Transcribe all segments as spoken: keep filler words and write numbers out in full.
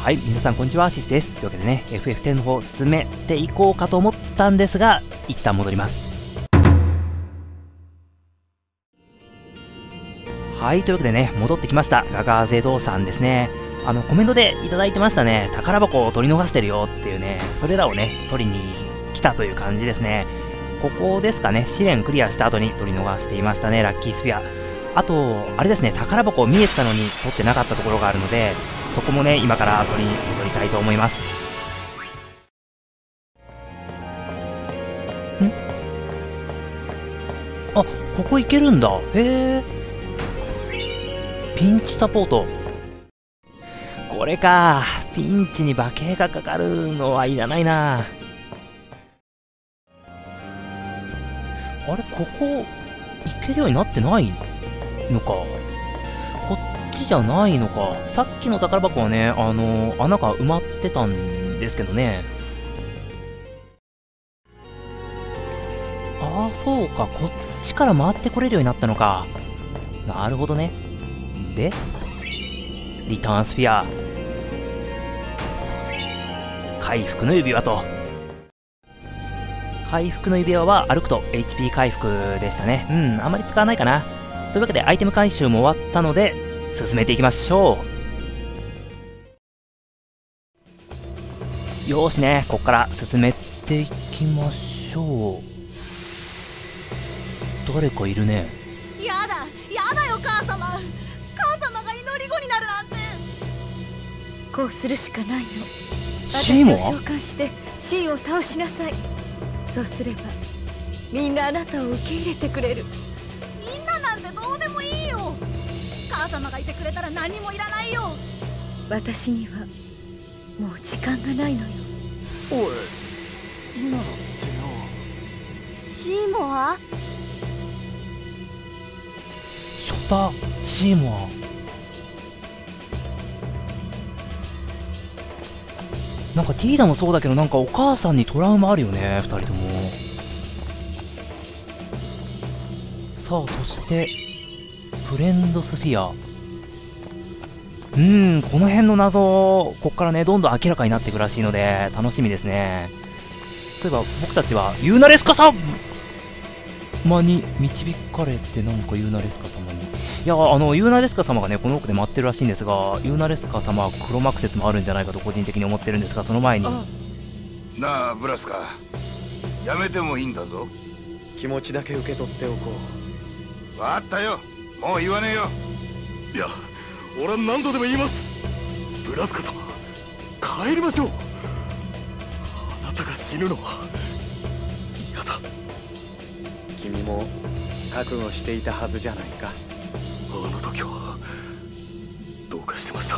はい、皆さんこんにちは、シスです。というわけでね、エフエフテン の方進めていこうかと思ったんですが、一旦戻ります。はい、というわけでね、戻ってきました。ガガーゼドウさんですね。あの、コメントでいただいてましたね。宝箱を取り逃してるよっていうね、それらをね、取りに来たという感じですね。ここですかね、試練クリアした後に取り逃していましたね、ラッキースフィア。あと、あれですね、宝箱見えてたのに取ってなかったところがあるので、そこもね、今から取りに戻りたいと思います。んあ、ここ行けるんだ。へえ。ピンチサポート。これか。ピンチに馬形がかかるのはいらないな。あれ、ここ、行けるようになってないのか。こっちじゃないのか。さっきの宝箱はね、あの、穴が埋まってたんですけどね。ああ、そうか。こっちから回ってこれるようになったのか。なるほどね。で、リターンスフィア。回復の指輪と。回復の指輪は歩くと エイチピー 回復でしたね。うん、あんまり使わないかな。というわけでアイテム回収も終わったので、進めていきましょう。よーしね、ここから進めていきましょう。誰かいるね。 やだ、やだよ母様。母様が祈り子になるなんて。 こうするしかないの。 シーモア？ 私を召喚してシーンを倒しなさい。そうすればみんなあなたを受け入れてくれる。 みんななんてどうでもいいよ。母様がいてくれたら何もいらないよ。 私にはもう時間がないのよ。 おい、今のってよ。 シーモア？ ショタ・シーモア。なんかティーダもそうだけど、なんかお母さんにトラウマあるよね、ふたりとも。さあ、そしてフレンドスフィア。うーん、この辺の謎、こっからね、どんどん明らかになっていくらしいので楽しみですね。例えば僕たちはユーナレスカ様に導かれて、なんかユーナレスカ様に、いや、あのユーナレスカ様がね、この奥で待ってるらしいんですが、ユーナレスカ様は黒幕説もあるんじゃないかと個人的に思ってるんですが、その前に。 なあブラスカ、やめてもいいんだぞ。 気持ちだけ受け取っておこ分かったよ、もう言わねえよ。 う。いや、俺は何度でも言います。ブラスカ様、帰りましょう。あなたが死ぬのは嫌だ。君も覚悟していたはずじゃないか。あの時はどうかしてました。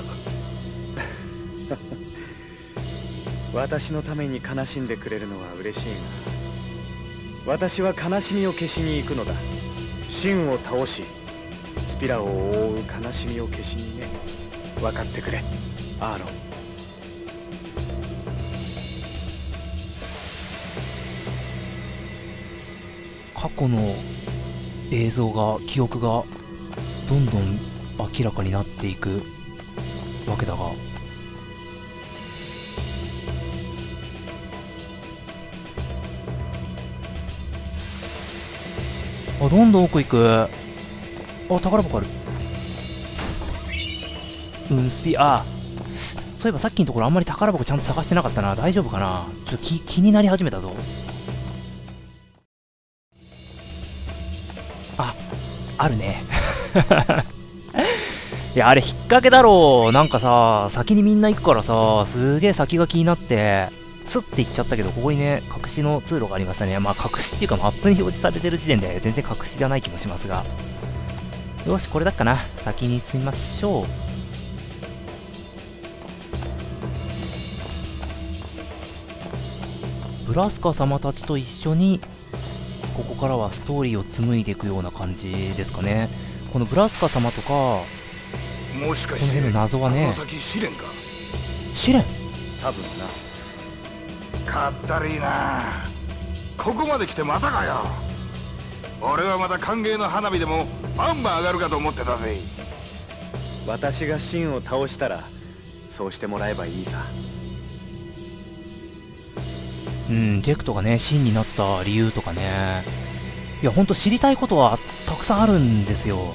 私のために悲しんでくれるのは嬉しいが、私は悲しみを消しに行くのだ。シンを倒しスピラを覆う悲しみを消しにね。分かってくれアーロン。 過去の映像が、記憶がどんどん明らかになっていくわけだが、あ、どんどん奥行く。あ、宝箱ある。うんスピあそういえばさっきのところあんまり宝箱ちゃんと探してなかったな。大丈夫かな。ちょっと気気になり始めたぞ。あ、あるね。いや、あれ引っ掛けだろう。なんかさ、先にみんな行くからさ、すげえ先が気になって、スッて行っちゃったけど、ここにね、隠しの通路がありましたね。まあ、隠しっていうか、マップに表示されてる時点で、全然隠しじゃない気もしますが。よし、これだっかな。先に進みましょう。ブラスカ様たちと一緒に、ここからはストーリーを紡いでいくような感じですかね。このブラスカ様とか、 もしかしてこの辺の謎はね、 この先試練か。 試練。 多分な。 かったりいな。ここまで来てまたかよ。俺はまた歓迎の花火でもバンバン上がるかと思ってたぜ。 私がシンを倒したらそうしてもらえばいいさ。 うん、ジェクトがね、シンになった理由とかね。いや、ほんと知りたいことはたくさんあるんですよ。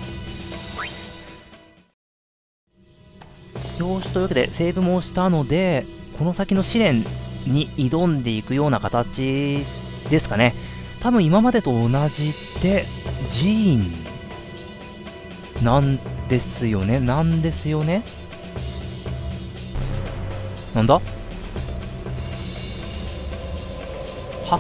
よし、というわけで、セーブもしたので、この先の試練に挑んでいくような形ですかね。多分今までと同じで、ジーンなんですよね。なんですよね。なんだは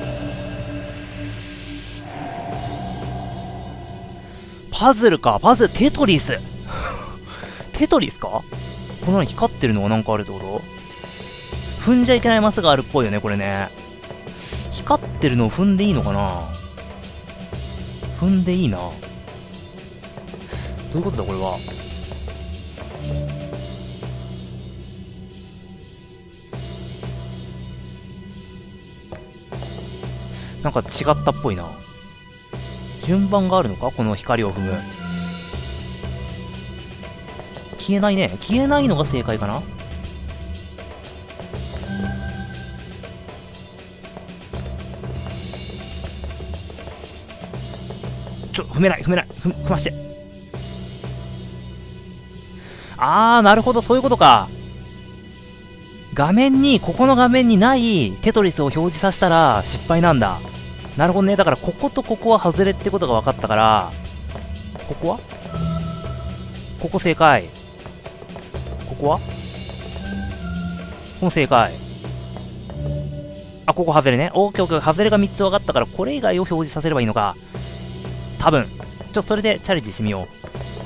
パズルか。パズル、テトリス。テトリスか？この光ってるのがなんかあるってこと？踏んじゃいけないマスがあるっぽいよね、これね。光ってるのを踏んでいいのかな？踏んでいいな。どういうことだ、これは。なんか違ったっぽいな。順番があるのか、この光を踏む。消えないね。消えないのが正解かな。ちょ、踏めない、踏めない、踏、踏まして。あー、なるほど、そういうことか。画面に、ここの画面にないテトリスを表示させたら失敗なんだ。なるほどね。だから、こことここは外れってことが分かったから、ここはここ正解。ここはこの正解。あ、ここ外れね。オーケーオーケー。外れがみっつ分かったから、これ以外を表示させればいいのか。多分。ちょ、それでチャレンジしてみよ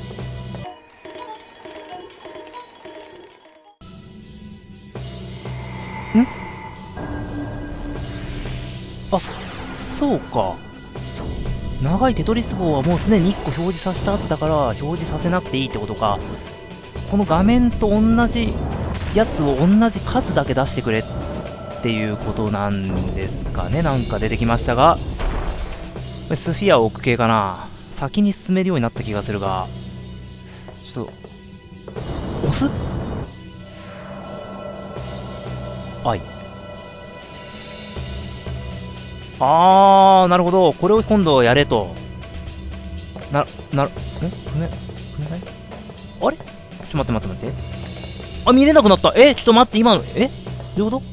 う。んあ、そうか。長いテトリス棒はもう常にいっこ表示させてあったから、表示させなくていいってことか。この画面と同じやつを同じ数だけ出してくれっていうことなんですかね。なんか出てきましたが、スフィアを置く系かな。先に進めるようになった気がするが、ちょっと、押す？はい。あー、なるほど。これを今度やれと。な、な、ん踏め、踏めない？あれ？ちょっと待って待って待って。あ、見れなくなった。え、ちょっと待って、今の、え？どういうこと？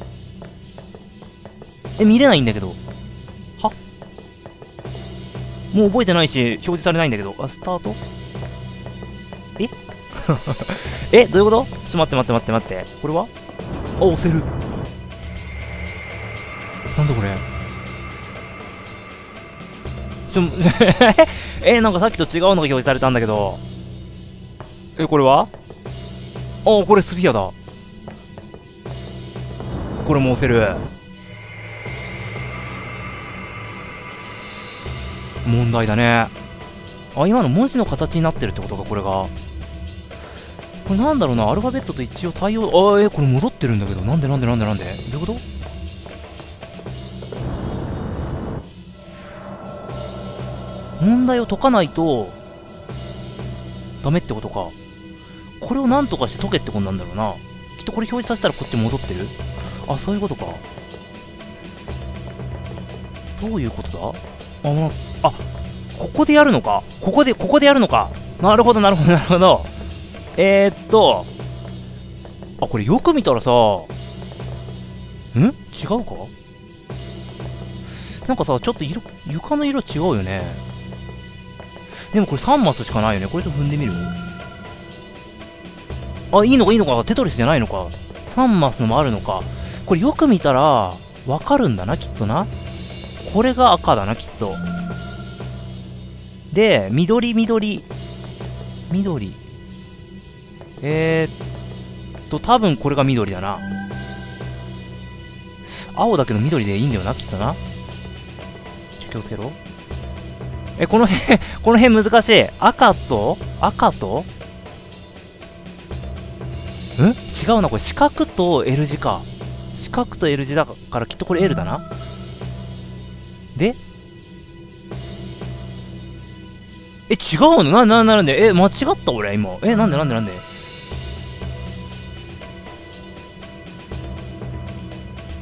え、見れないんだけど。は？もう覚えてないし、表示されないんだけど。あ、スタート？ええ、どういうこと？ちょっと待って待って待って待って。これは？あ、押せる。なんだこれ。ちょ、え、なんかさっきと違うのが表示されたんだけど。え、これは？あ、これスフィアだ。これも押せる。問題だね。あ、今の文字の形になってるってことか、これが。これなんだろうな、アルファベットと一応対応、あ、え、これ戻ってるんだけど、なんでなんでなんでなんでどういうこと？問題を解かないとダメってことか。これをなんとかして解けってことなんだろうな。きっとこれ表示させたらこっち戻ってる。あ、そういうことか。どういうことだ？あ、まあ、ここでやるのか。ここで、ここでやるのか。なるほど、なるほど、なるほど。えー、っと、あ、これよく見たらさ、ん？違うか？なんかさ、ちょっと色、床の色違うよね。でもこれさんマスしかないよね。これちょっと踏んでみる？あ、いいのかいいのか。テトリスじゃないのか。さんマスのもあるのか。これよく見たら、わかるんだな、きっとな。これが赤だな、きっと。で、緑、緑。緑。えーっと、多分これが緑だな。青だけど緑でいいんだよな、きっとな。ちょ、気をつけろ。え、この辺、この辺難しい。赤と赤とん違うな、これ四角と L 字か。四角と L 字だからきっとこれ L だな。でえ、違うのな、な、なんでえ、間違った俺、今。え、なんでなんでなんで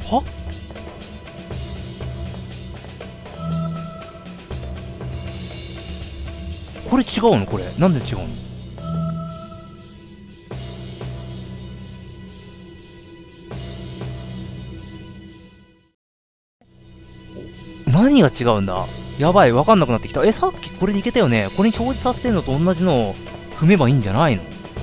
はこれ違うの？これなんで違うの？何が違うんだ？やばい、わかんなくなってきた。え、さっきこれでいけたよね。これに表示させてんのと同じのを踏めばいいんじゃないの？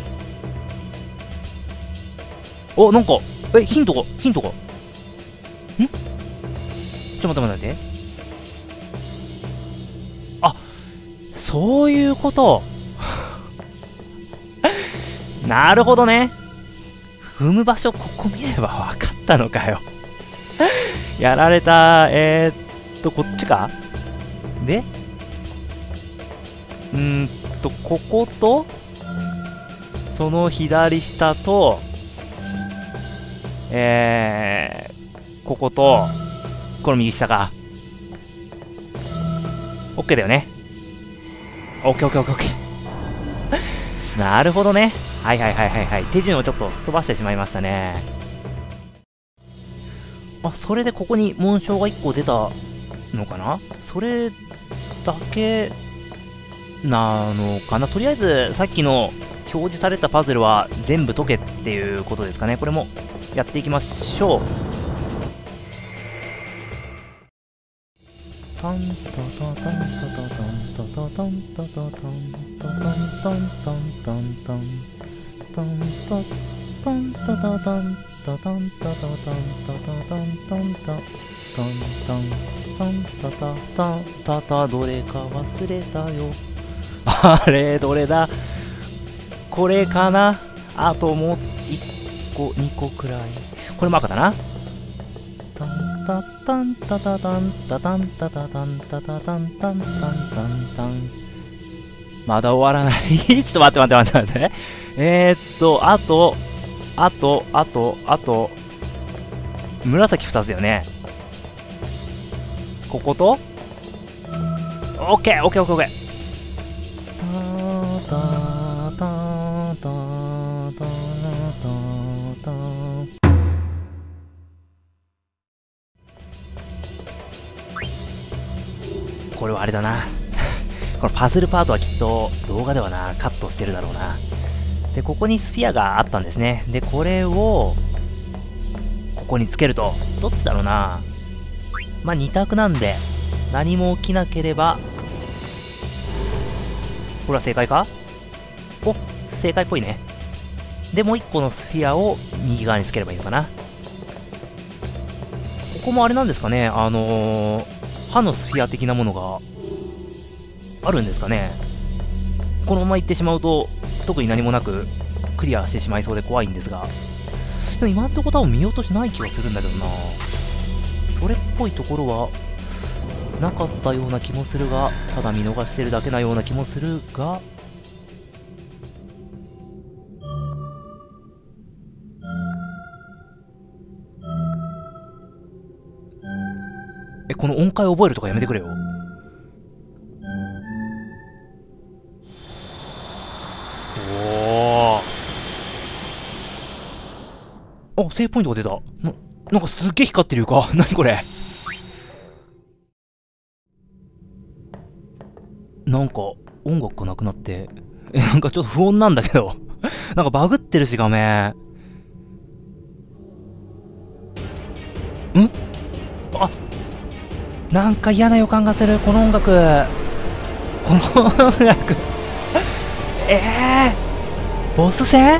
お、なんか、え、ヒントが、ヒントが。ん？ちょっと待って待って待って。あ、そういうこと。なるほどね。踏む場所、ここ見ればわかったのかよ。やられた、えーっと、こっちか？で、うーんと、ここと、その左下と、えー、ここと、この右下か。OK だよね。OK、OK、OK、OK。なるほどね。はいはいはいはいはい。手順をちょっと飛ばしてしまいましたね。あ、それでここに紋章がいっこ出たのかな？それだけなのかな？とりあえずさっきの表示されたパズルは全部解けっていうことですかね。これもやっていきましょう。タンタタタンタタタンタタタンタタタンタタンタンタンタンタンタンタタンタタタンタタンタタタンタタタンタンタタンタンタンタタタンタタ、どれか忘れたよ。あれどれだ？これかな？あともういっこにこくらい。これも赤だな。タンタタンタタタンタタンタタタンタタタンタンタンタンタン。まだ終わらない。ちょっと待って待って待って待って。えーっと、あと、あと、あと、あと、紫ふたつだよね。ここと、オッケーオッケーオッケーオッケー。タタタタタタタ。これはあれだな。このパズルパートはきっと動画ではな、カットしてるだろうな。で、ここにスフィアがあったんですね。で、これを、ここにつけると。どっちだろうな。まあ、に択なんで、何も起きなければ、これは正解か？お、正解っぽいね。で、もういっこのスフィアを右側につければいいのかな。ここもあれなんですかね、あのー、歯のスフィア的なものがあるんですかね。このまま行ってしまうと、特に何もなくクリアしてしまいそうで怖いんですが、でも今んとこ多分見落としない気がするんだけどな。それっぽいところはなかったような気もするが、ただ見逃してるだけなような気もするが、え、この音階覚えるとかやめてくれよ。おー。あ、セーブポイントが出た。な、なんかすっげえ光ってるよか。なにこれ。なんか音楽がなくなって、え、なんかちょっと不穏なんだけど。なんかバグってるし画面。ん？あ、なんか嫌な予感がする、この音楽。この音楽。ええー、ボス戦？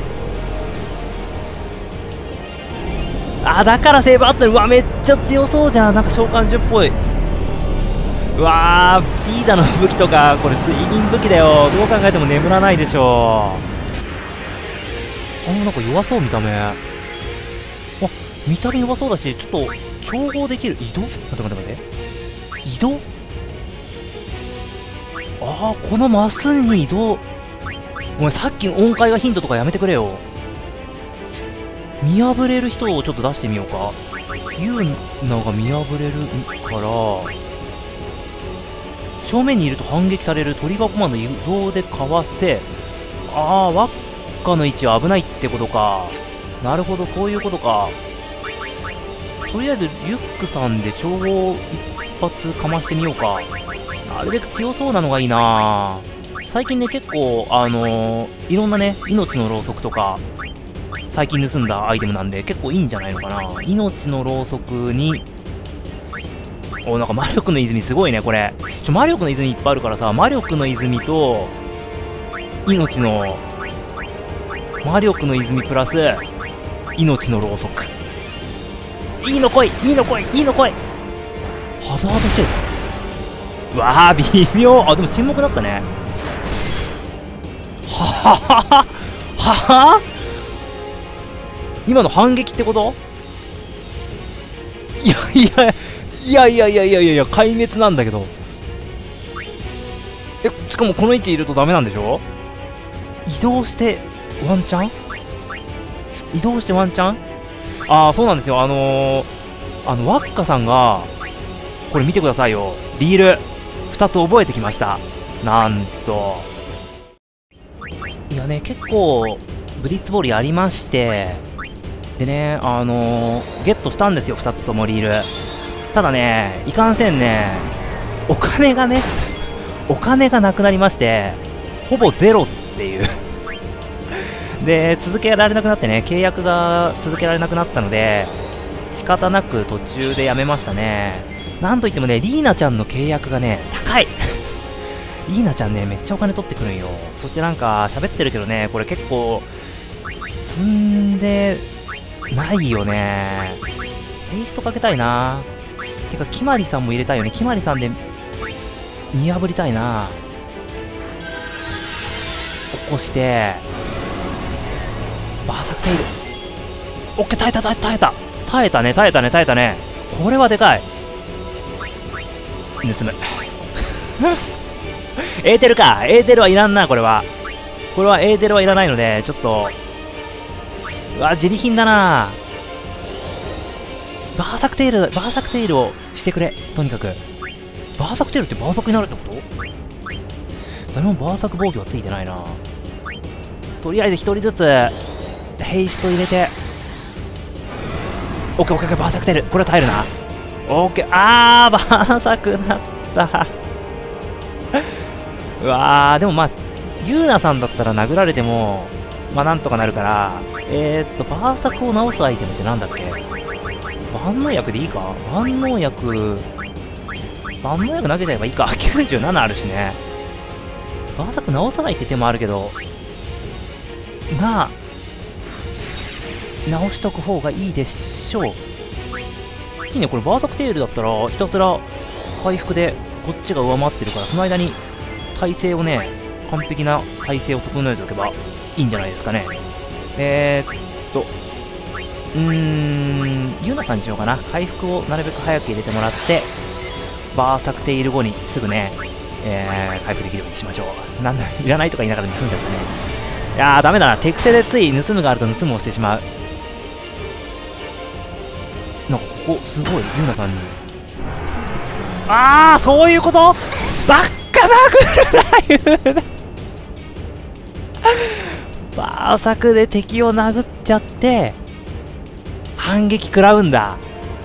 あ、だからセーブあった。うわ、めっちゃ強そうじゃん。なんか召喚獣っぽい。うわー、ピーダの武器とか、これ睡眠武器だよ。どう考えても眠らないでしょ。あ、なんか弱そう、見た目。あ、見た目弱そうだし、ちょっと調合できる。移動？待って待って待って。移動？ああ、このマスに移動。お前さっきの音階がヒントとかやめてくれよ。見破れる人をちょっと出してみようか。ユーナが見破れるから正面にいると反撃される。トリガーコマンド移動でかわせ。ああ、輪っかの位置は危ないってことか。なるほど、そういうことか。 とりあえずリュックさんで超一発かましてみようか。なるべく強そうなのがいいな。最近ね、結構、あのー、いろんなね、命のろうそくとか、最近盗んだアイテムなんで、結構いいんじゃないのかな。命のろうそくに、お、なんか魔力の泉すごいね、これ。ちょ、魔力の泉いっぱいあるからさ、魔力の泉と、命の、魔力の泉プラス、命のろうそく。いいの来いいいの来いいいの来いハザードシェル。うわあ、微妙。あ、でも沈黙だったね。はははははは今の反撃ってこと？いやいやいやいやいやいやいやいや、壊滅なんだけど。え、しかもこの位置いるとダメなんでしょ？移動してワンチャン？移動してワンチャン？ああ、そうなんですよ。あのー、あの、ワッカさんが、これ見てくださいよ。リール、ふたつ覚えてきました。なんと。いやね、結構、ブリッツボールやりまして、でね、あのー、ゲットしたんですよ、ふたつともリール。ただね、いかんせんね、お金がね、お金がなくなりまして、ほぼゼロっていう。で、続けられなくなってね、契約が続けられなくなったので、仕方なく途中でやめましたね。なんといってもね、リーナちゃんの契約がね、高いリーナちゃんね、めっちゃお金取ってくるんよ。そしてなんか、喋ってるけどね、これ結構、積んでないよね。テイストかけたいな。てか、キマリさんも入れたいよね。キマリさんで、見破りたいな。起こして、バーサクテイル。オッケー、耐えた、耐えた、耐えた。耐えたね、耐えたね、耐えたね。これはでかい。盗む。エーテルか。エーテルはいらんな、これは。これはエーテルはいらないので、ちょっと。うわ、自利品だな。バーサクテイル、バーサクテイルをしてくれ。とにかく。バーサクテイルってバーサクになるってこと？誰もバーサク防御はついてないな。とりあえず一人ずつ、ヘイスト入れて。オッケーオッケー、バーサクテイル。これは耐えるな。オッケー、あー、バーサクなった。うわー、でもまあ、ユーナさんだったら殴られても、まあなんとかなるから、えーっと、バーサクを直すアイテムってなんだっけ？万能薬でいいか？万能薬、万能薬投げちゃえばいいか。きゅうじゅうななあるしね。バーサク直さないって手もあるけど、まあ、直しとく方がいいでしょう。いいね、これバーサクテイルだったら、ひたすら回復でこっちが上回ってるから、その間に体勢をね、完璧な体勢を整えておけばいいんじゃないですかね。えーっと、うーん、ユナさんにしようかな。回復をなるべく早く入れてもらって、バーサクテイル後にすぐね、えー、回復できるようにしましょう。なんだ、いらないとか言いながら盗んじゃったね。いやー、ダメだな。手癖でつい盗むがあると盗むをしてしまう。なんかここ、すごい、ユナさんに。あー、そういうこと？ばっか殴るな、ユナ。バーサクで敵を殴っちゃって、反撃食らうんだ。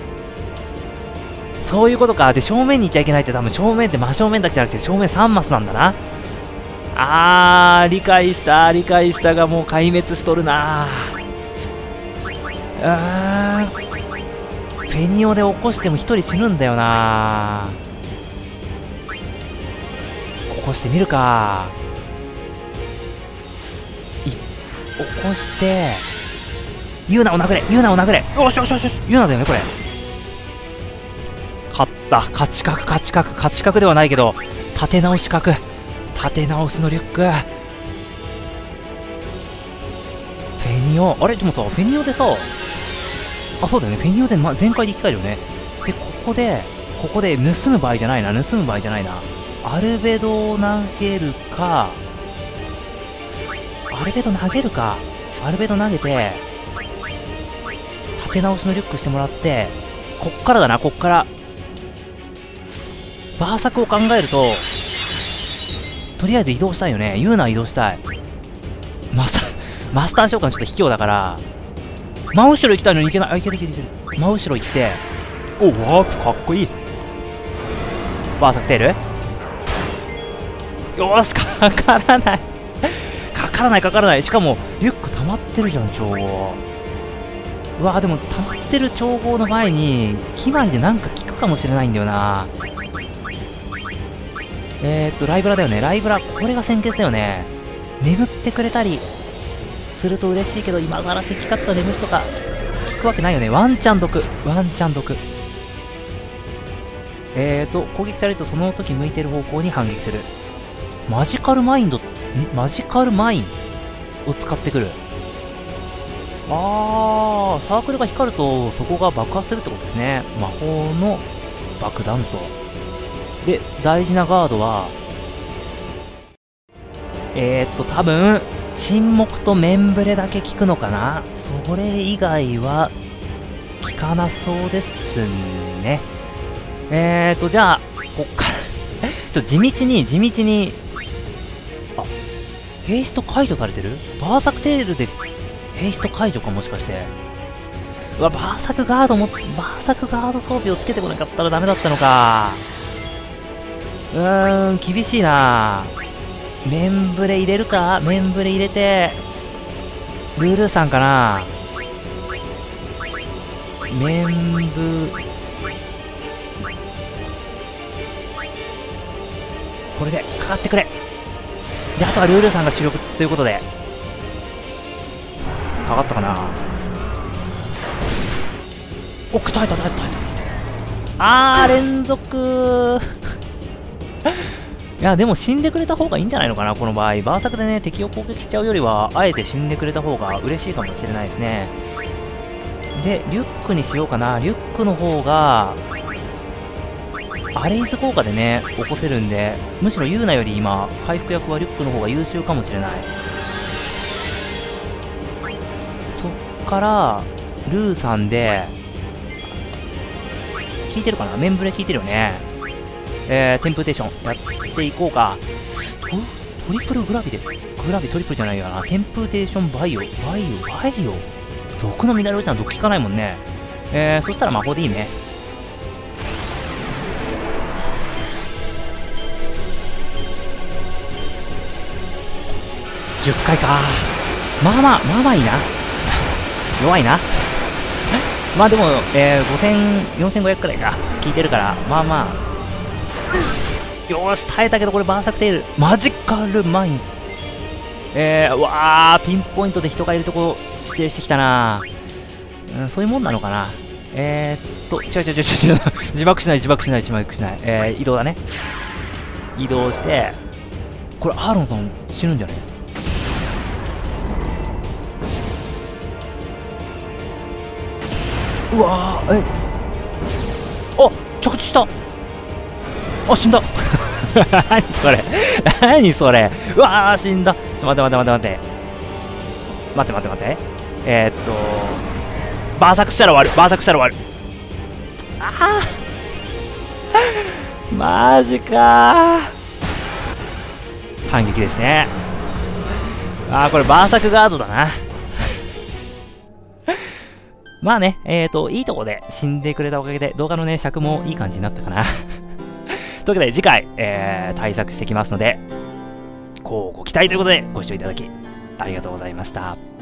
そういうことか。で、正面にいちゃいけないって多分正面って真正面だけじゃなくて正面さんマスなんだな。あー、理解した、理解したがもう壊滅しとるな。うーん。フェニオで起こしても一人死ぬんだよな。起こしてみるか。い、起こして、ユーナを殴れユーナを殴れよしよしよしよしユーナだよね、これ。勝った。勝ち角、勝ち角、勝ち角ではないけど、立て直し角。立て直しのリュック。フェニオ、あれでもさ、フェニオでさ、あ、そうだよね、フェニオで、ま、全開で生き返るよね。で、ここで、ここで盗む場合じゃないな、盗む場合じゃないな。アルベドを投げるか、アルベド投げるか、アルベド投げて、立て直しのリュックしてもらって、こっからだな、こっから。バーサクを考えると、とりあえず移動したいよね。ユーナは移動したい。マスター、マスター召喚ちょっと卑怯だから、真後ろ行きたいのに行けない。あ、いけるいけるいける。 真後ろ行って、おワープかっこいい。バーサクテール、よーし、かからないかからないかからない。しかもリュック溜まってるじゃん、調合。うわー、でも溜まってる調合の前に決まりでなんか効くかもしれないんだよな。えーっとライブラだよね。ライブラ、これが先決だよね。眠ってくれたりすると嬉しいけど、今更敵カット眠るとか効くわけないよね。ワンチャン毒、ワンチャン毒。えーと攻撃されるとその時向いてる方向に反撃する。マジカルマインド、んマジカルマインを使ってくる。あー、サークルが光るとそこが爆発するってことですね。魔法の爆弾と。で大事なガードはえーっと多分沈黙とメンブレだけ効くのかな。それ以外は効かなそうですね。えーとじゃあこっからちょ地道に地道に、あ、ヘイスト解除されてる。バーサクテールでヘイスト解除か、もしかして。うわ、バーサクガードもバーサクガード装備をつけてこなかったらダメだったのか。うーん、厳しいな。メンブレ入れるか。メンブレ入れてルールーさんかな。メンブこれでかかってくれ。であとはルールーさんが主力ということでかかったかな。おっ、耐えた耐えた耐えた耐えた。あー、連続いやでも死んでくれた方がいいんじゃないのかな、この場合。バーサクでね敵を攻撃しちゃうよりはあえて死んでくれた方が嬉しいかもしれないですね。でリュックにしようかな。リュックの方がアレイズ効果でね起こせるんで、むしろユーナより今回復役はリュックの方が優秀かもしれない。そっからルーさんで効いてるかな。メンブレ効いてるよね。えー、テンプテーションやっていこうか。トリプルグラビでグラビトリプルじゃないよな。テンプテーションバイオバイオバイオ毒のミナルおじさん毒効かないもんね。えー、そしたら魔法でいいね。じゅっかいか。まあまあまあまあいいな弱いなまあでも、えー、ごせんよんせんごひゃくくらいか効いてるから、まあまあよーし耐えたけど、これバーサクテールマジカルマイン、えー、わーピンポイントで人がいるとこ指定してきたな、うん、そういうもんなのかな。えーっと違う違う違う違う自爆しない自爆しない自爆しない、えー、移動だね。移動してこれアーロンさん死ぬんじゃね。うわー、えあ着地した。あ死んだ何それ何それ。うわー死んだ。ちょっと待って待って待って待って待って待って待ってえー、っとバーサクしたら終わる。バーサクしたら終わる。ああマジかー。反撃ですね。ああこれバーサクガードだなまあね、えーと、いいとこで死んでくれたおかげで動画のね、尺もいい感じになったかな。というわけで次回、えー、対策してきますので、こうご期待ということでご視聴いただきありがとうございました。